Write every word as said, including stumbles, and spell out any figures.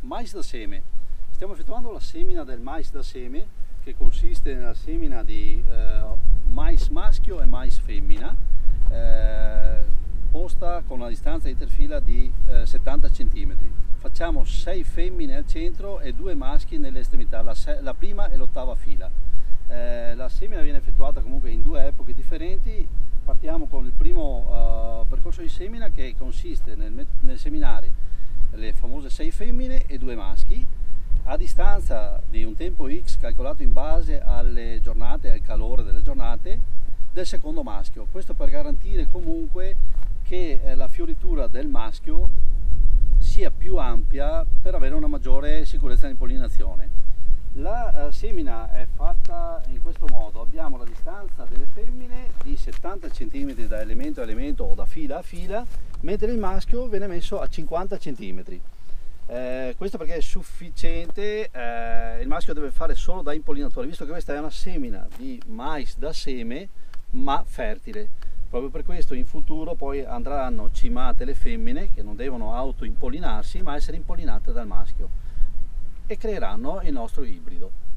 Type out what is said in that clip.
Mais da seme. Stiamo effettuando la semina del mais da seme, che consiste nella semina di eh, mais maschio e mais femmina, eh, posta con una distanza interfila di eh, settanta centimetri. Facciamo sei femmine al centro e due maschi nelle estremità, la, la prima e l'ottava fila. Eh, la semina viene effettuata comunque in due epoche differenti. Partiamo con il primo uh, percorso di semina, che consiste nel, nel seminare le famose sei femmine e due maschi a distanza di un tempo X calcolato in base alle giornate e al calore delle giornate del secondo maschio. Questo per garantire comunque che eh, la fioritura del maschio sia più ampia per avere una maggiore sicurezza di impollinazione. La uh, semina è fatta in questo modo: abbiamo la distanza delle femmine di settanta centimetri da elemento a elemento o da fila a fila, mentre il maschio viene messo a cinquanta centimetri. Eh, questo perché è sufficiente, eh, il maschio deve fare solo da impollinatore, visto che questa è una semina di mais da seme ma fertile. Proprio per questo in futuro poi andranno cimate le femmine, che non devono auto impollinarsi ma essere impollinate dal maschio, e creeranno il nostro ibrido.